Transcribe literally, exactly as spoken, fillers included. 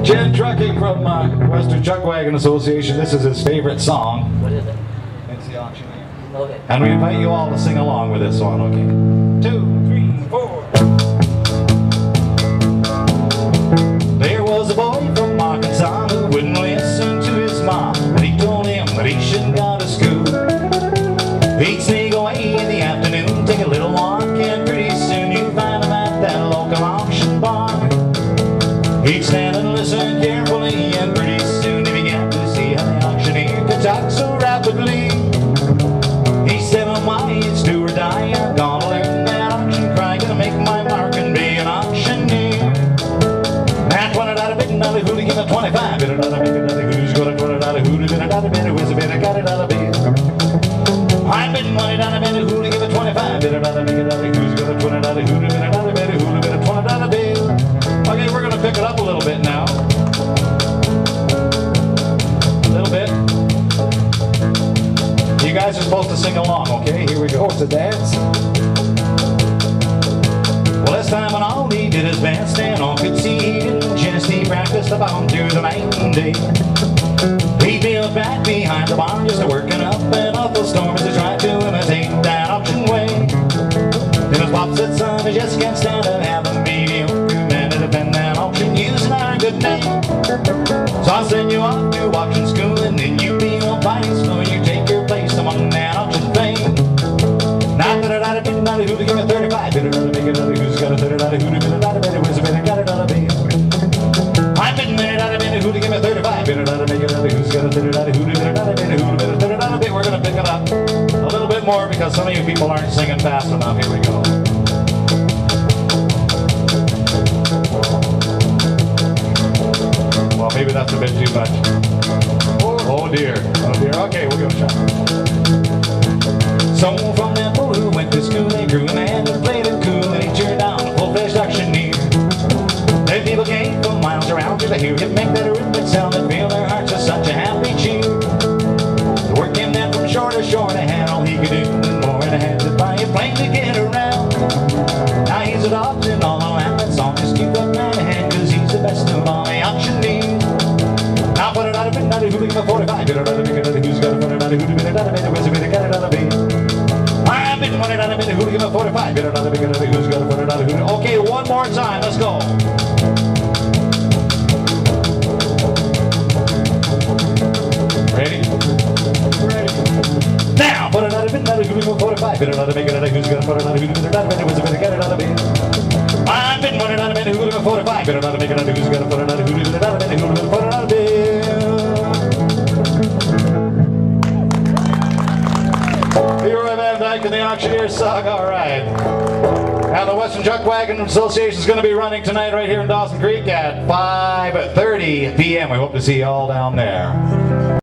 Jim Trucking from uh, Western Chuckwagon Association. This is his favorite song. What is it? It's the Auctioneer. Okay. And we invite you all to sing along with this one, okay? Two, three, four. There was a boy from Arkansas who wouldn't listen to his mom, and he told him that he shouldn't go to school. He'd sneak away in the afternoon, take a little walk, and pretty soon you'd find him at that local auction barn. He'd stand and listen carefully, and pretty soon he began to see how the auctioneer could talk so rapidly. He said, "Oh my, it's do or die. I'm gonna learn that auction cry, gonna make my mark and be an auctioneer." Now twenty dollar bid, another who to give a twenty-five. Bid another bid, another who's gonna twenty dollar who to bid another bid, who is a bid, I got another bid. I'm bidding twenty dollar bid, who to give a twenty-five. Bid another bid, another who's gonna twenty dollar who to bid another bid, who to bid a twenty dollar bid. Okay, we're gonna pick it up a little bit now. A little bit. You guys are supposed to sing along, okay? Here we go. It's a dance. Well, this time when all he did is dance, and all could see he didn't just he practiced the bomb through the night and day. He built back behind the barn just working up an awful storm as he tried to imitate that auction way. Then his pop said, "Son, I just can't stand to have a mediocre man to defend that auction using our good name. So I'll send you off to auction school, and then you be on vice, so you take your place among that auction fame." Now that I did not who to give me thirty-five, did another make another who's got a thirty dollar who to give another bit, who's a bit, I got another bit. I'm bidding minute out of minute who to give me thirty-five, bid another make another who's got a thirty dollar who to give another bit, who to give a thirty dollar bit. We're gonna pick it up a little bit more because some of you people aren't singing fast enough. Here we go. Well, maybe that's a bit too much. Oh dear, oh dear. Okay, we'll give it a shot. So from that boy who went to school, they grew a man and played it cool, and he turned down a full-fledged auctioneer. The people came from miles around just to hear him make that rhythmic sound and feel their hearts with such a happy cheer. The work came then from shore to shore, they had all he could do and more, and had to buy a plane to get around. Now he's adopted all the land, that's all, just keep that man in hand, cause he's the best of all the auctioneers. Now put it out of bid, another who to give a forty-five, bid another bid, another who's got a forty, another who to bid another bid, who's a bid, got another bid. I'm bidding one another bid, who to give a forty-five, bid another bid, another who's got a forty, another who to... Okay, one more time, let's go. Ready? Ready. Now put another bid, another who to give a forty-five, bid another bid, another who's got a forty, another who to bid another bid, who's a bid, got another bid. I'm bidding one another bid, who to give a forty-five, bid another bid, another who's got a forty, another who to bid another bid, who to bid another bid. Leroy Van Dyke and the Auctioneer song, all right. Now the Western Chuckwagon Association is going to be running tonight right here in Dawson Creek at five thirty p m We hope to see you all down there.